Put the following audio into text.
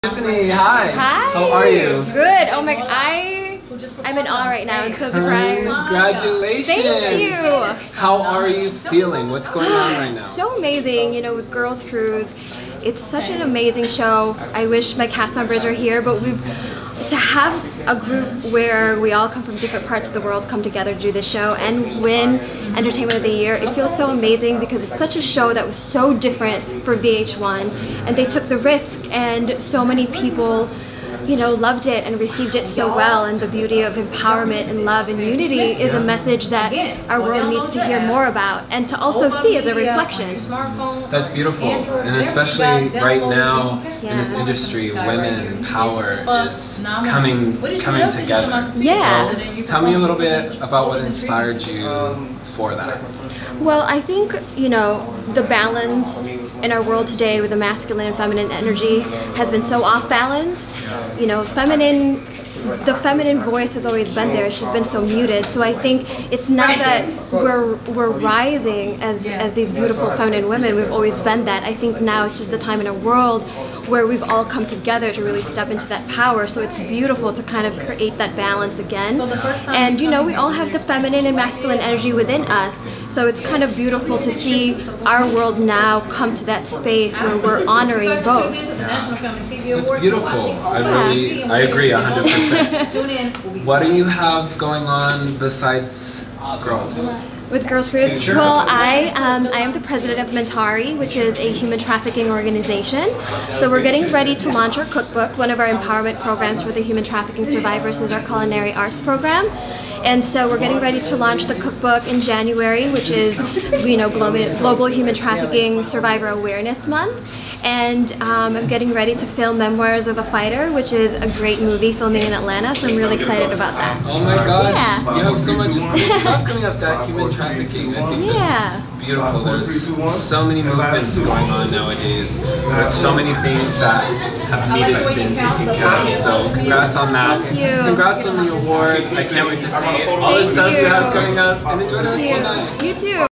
Tiffany, hi. Hi. How are you? Good. Oh my, I'm in awe right now. I'm so surprised. Congratulations. Thank you. How are you feeling? What's going on right now? So amazing, you know, with Girls Cruise. It's such an amazing show. I wish my cast members are here, but to have a group where we all come from different parts of the world come together to do this show and win Entertainment of the Year, it feels so amazing because it's such a show that was so different for VH1, and they took the risk, and so many people, you know, loved it and received it so well. And the beauty of empowerment and love and unity is a message that our world needs to hear more about and to also see as a reflection. That's beautiful, and especially right now in this industry, women power is coming together. Yeah. So tell me a little bit about what inspired you for that. Well, I think, you know, the balance in our world today with the masculine and feminine energy has been so off balance. You know, the feminine voice has always been there. It's just been so muted. So I think it's not that we're rising as these beautiful feminine women. We've always been that. I think now it's just the time in a world where we've all come together to really step into that power. So it's beautiful to kind of create that balance again. And you know, we all have the feminine and masculine energy within us. So it's kind of beautiful to see our world now come to that space where we're honoring both. It's beautiful. I agree 100%. What do you have going on besides Girls? With Girls Cruise? Sure. Well, I am the president of Mentari, which is a human trafficking organization. So we're getting ready to launch our cookbook. One of our empowerment programs for the human trafficking survivors is our culinary arts program. And so we're getting ready to launch the cookbook in January, which is, you know, Global Human Trafficking Survivor Awareness Month. And I'm getting ready to film Memoirs of a Fighter, which is a great movie filming in Atlanta, so I'm really excited about that. Oh my gosh, yeah. You have so much cool stuff coming up, that human trafficking. I think that's beautiful. There's so many movements going on nowadays with so many things that have needed to be taken care of. So congrats on that. Thank you. Congrats on the award. I can't wait to see all the stuff you have coming up, and enjoy the rest of your night. You too.